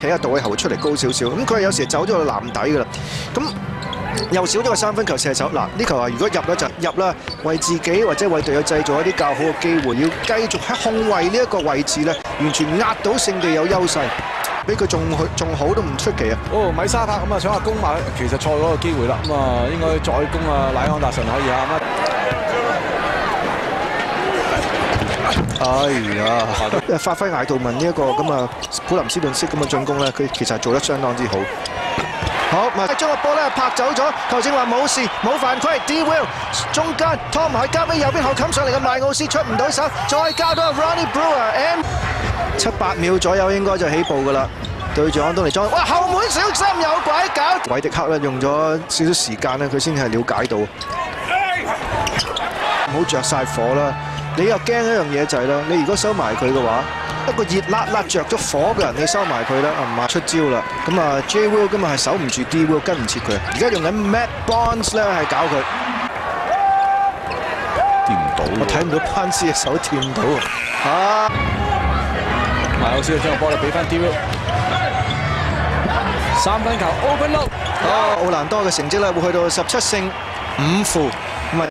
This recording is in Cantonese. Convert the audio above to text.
企喺度，佢後出嚟高少少。咁佢有時走咗去籃底㗎啦。咁又少咗個三分球射手。嗱，呢球啊，如果入咧就入啦，為自己或者為隊友製造一啲較好嘅機會，要繼續喺控衛呢一個位置咧，完全壓到勝地有優勢。 比佢仲好都唔出奇啊！ 哦，米沙柏咁啊，想話攻埋，其實錯咗個機會啦。咁啊，應該再攻啊，賴安達臣可以啊。 哎呀，發揮艾杜文呢一個咁啊，普林斯頓式咁嘅進攻咧，佢其實做得相當之好。好，咪將個波咧拍走咗，頭先話冇事冇犯規 ，D Will 中間拖埋交俾右邊後冚上嚟嘅麥奧斯出唔到手，再交到 Ronnie Brewer M。7、8秒左右應該就起步㗎啦，對住安東尼莊，哇後門小心有鬼搞！韋迪克咧用咗少少時間咧，佢先係了解到，唔好着晒火啦！你又驚一樣嘢就係啦，你如果收埋佢嘅話，一個熱辣辣着咗火嘅人，你收埋佢咧，唔係出招啦。咁啊 J Will 今日係守唔住 D Will， 跟唔切佢，而家用緊 Matt Barnes 咧係搞佢， 掂唔到。 我睇唔到班斯嘅手掂唔到啊！ 麥奧斯將個波咧俾翻 D Will， 三分球 open look。 奧蘭多嘅成績咧會去到17勝5負。